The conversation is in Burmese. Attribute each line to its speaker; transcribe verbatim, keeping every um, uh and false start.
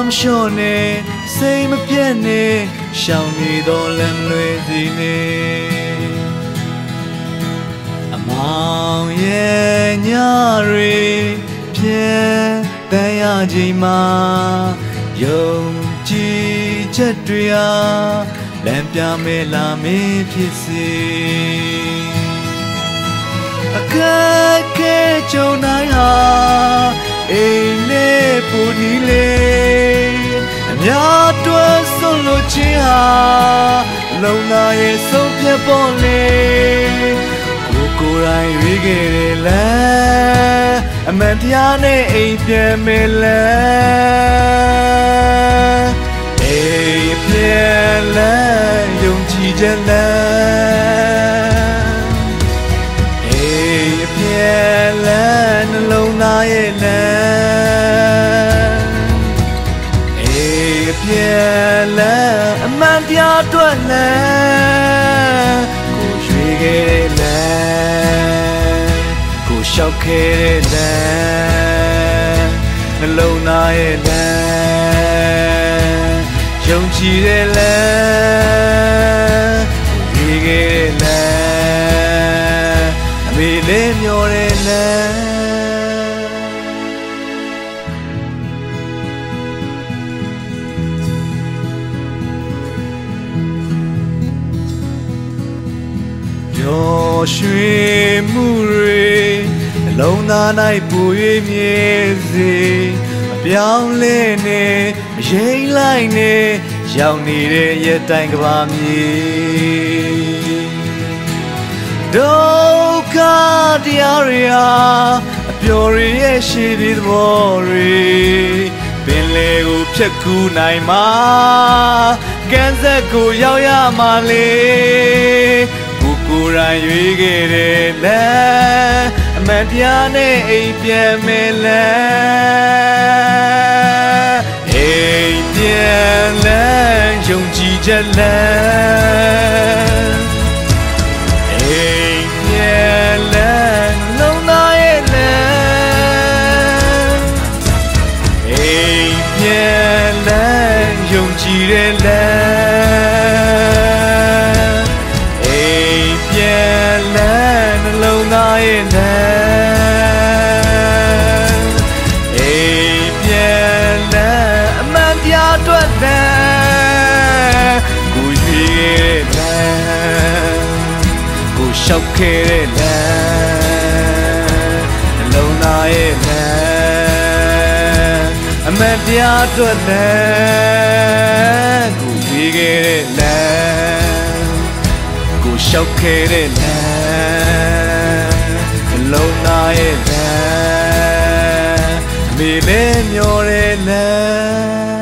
Speaker 1: မလျှော့နဲ့စိတ်မပြတ်နဲ့ရှောင်နေတော့လမ်းမလွဲစီနဲ့အမောင်ရဲ့ညတွေပြည့်တန်ရချိန်မှာယုံကြည်ချက်တွေဟာလမ်းပြမဲလာမင်းဖြစ်စေအခက်ခဲကြုံနိုင်ဟာအိမ်နဲ့ပူနီလေအများတွဲဆွလို့ချင်းဟာလုံလာရဲ့ဆုံးဖြတ်ပေါ်လေကိုကိုယ်တိုင်ရွေးခဲ့တယ်လားအမှန်တရားနဲ့အိမ်ပြန်မယ်လားအိမ်ပြန်လားယုံကြည်ချက်လားအိမ်ပြန်လားနှလုံးသားရဲ့လားအိမ်ပြန်လားအမှန်တရားအတွက်လားကိုရွှေခဲ့တယ်ကိုရှောက်ခဲ့တယ်နှလုံးသားရဲ့လားယုံကြည်တယ်လားကိုရွှေခဲ့တယ်အမေလေးမျောတယ်လားရွှေမှုတွေအလုံးသား၌ပူ၍မြဲစေမပြောင်းလဲနဲ့မရိမ့်လိုက်နဲ့ရောက်နေတဲ့ရဲ့တိုင်ကဘာမြေဒုက္ခတရားတွေဟာအပျော်ရရဲ့ရှိပြီးသဘောတွေပင်လေကိုဖြတ်ကူးနိုင်မှာကန်းဆက်ကိုရောက်ရမှာလေကိုယ်တိုင်ရွေးခဲ့တယ်လားအမှန်တရားနဲ့အိမ်ပြန်မယ်လားအိမ်ပြန်လားယုံကြည်ချက်လားအိမ်ပြန်လားလုံးသားရဲ့လားအိမ်ပြန်လားယုံကြည်တယ်လားနှလုံးသားရဲ့လားအိမ်ပြန်လားအမှန်တရားအတွက်လားကိုရွေးခဲ့လားကိုရှောက်ခဲ့လားနှလုံးသားရဲ့လားအမှန်တရားအတွက်လားကိုရွေးခဲ့လားကိုရှောက်ခဲ့လားလုံးသားရဲ့လားအမေလေးမျောတယ်လား